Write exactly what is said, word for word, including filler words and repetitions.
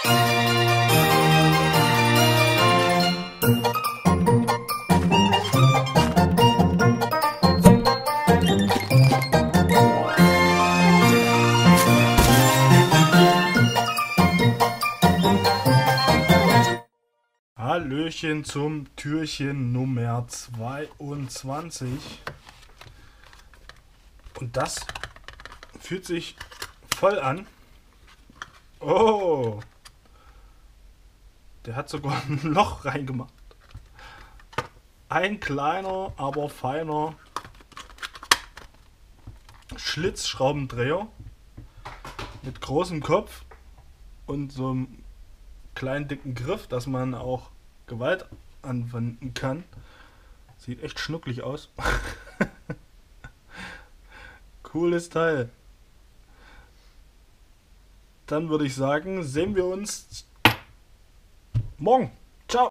Hallöchen zum Türchen Nummer zweiundzwanzig. Und das fühlt sich voll an. Oh! Der hat sogar ein Loch reingemacht. Ein kleiner, aber feiner Schlitzschraubendreher mit großem Kopf und so einem kleinen dicken Griff, dass man auch Gewalt anwenden kann. Sieht echt schnucklig aus. Cooles Teil. Dann würde ich sagen, sehen wir uns morgen.